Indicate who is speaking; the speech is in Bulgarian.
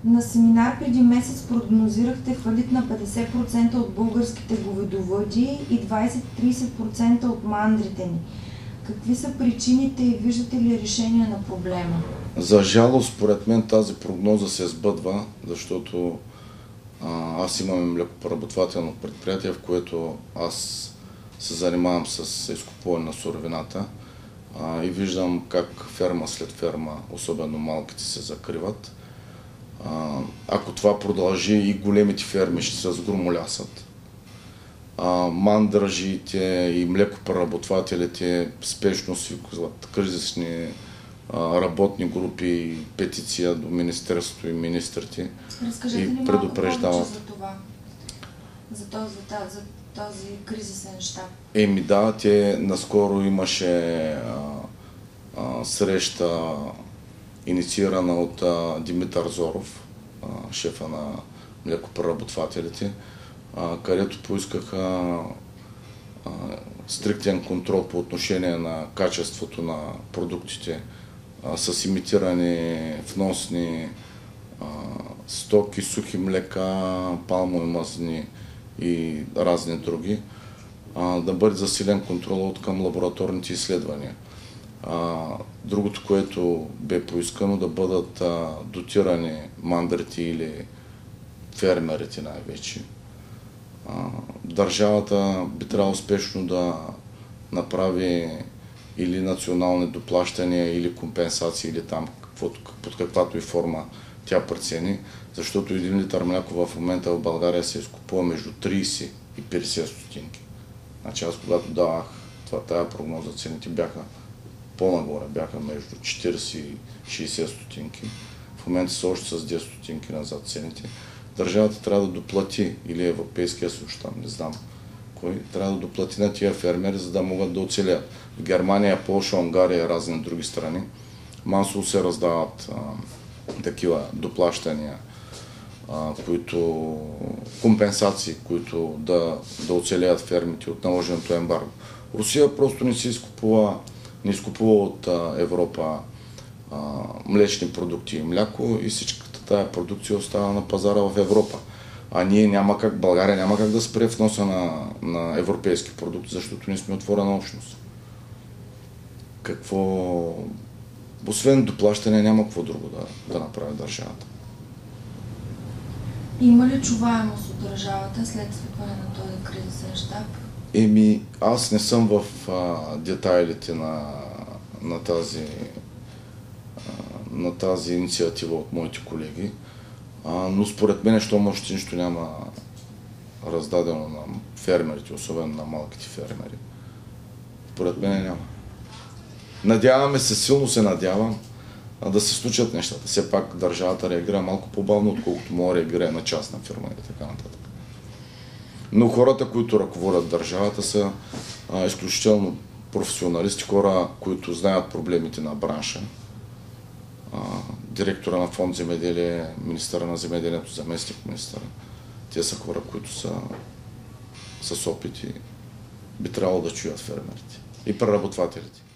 Speaker 1: На семинар преди месец прогнозирахте фалит на 50% от българските говедовъди и 20-30% от мандрите ни. Какви са причините и виждате ли решение на проблема?
Speaker 2: За жалост, според мен тази прогноза се сбъдва, защото аз имам млекопреработвателно предприятие, в което аз се занимавам с изкупуване на суровината и виждам как ферма след ферма, особено малките, се закриват. Ако това продължи, и големите ферми ще се разгромолясат. Мандражиите и млекопреработвателите спешно свикват кризисни работни групи, петиция до Министерството и министрите и предупреждават.
Speaker 1: За това? За този кризисен щаб?
Speaker 2: Да, наскоро имаше среща, инициирана от Димитър Зоров, шефа на млекопреработвателите, където поискаха стриктен контрол по отношение на качеството на продуктите с имитирани вносни стоки, сухи млека, палмови мазнини и разни други, да бъде засилен контрол от към лабораторните изследвания. Другото, което бе поискано, да бъдат дотирани мандрите или фермерите най-вече. Държавата би трябвало успешно да направи или национални доплащания, или компенсации, или там под каквато и форма тя прецени, защото 1 литър мляко в момента в България се изкупува между 30 и 50 стотинки. Значи аз когато давах тая прогноза, цените бяха по-нагоре, бяха между 40 и 60 стотинки. В момента са още с 10 стотинки назад цените. Държавата трябва да доплати, или Европейския съюз, там не знам кой, трябва да доплати на тия фермери, за да могат да оцелят. В Германия, Полша, Унгария и разни други страни масово се раздават такива доплащания, компенсации, които да оцелят фермите от наложеното ембарго. Русия просто не изкупува от Европа млечни продукти и мляко и всичката тая продукция остава на пазара в Европа. А ние България няма как да спре вноса на европейски продукти, защото ние сме отворена общност. Освен доплащане, няма какво друго да направи държавата.
Speaker 1: Има ли чуваемост от държавата след свикване на този кризисен щаб?
Speaker 2: Аз не съм в детайлите на тази инициатива от моите колеги, но според мен, щом още нищо няма раздадено на фермерите, особено на малките фермери. Според мен няма. Надяваме се, силно се надявам да се случат нещата. Все пак държавата реагира малко по-бавно, отколкото може да реагира на частна фирма и така нататък. Но хората, които ръководят държавата, са изключително професионалисти, хора, които знаят проблемите на бранша. Директора на фонд земеделие, министъра на земеделието, заместник министъра. Те са хора, които са с опит и би трябвало да чуят фермерите и преработвателите.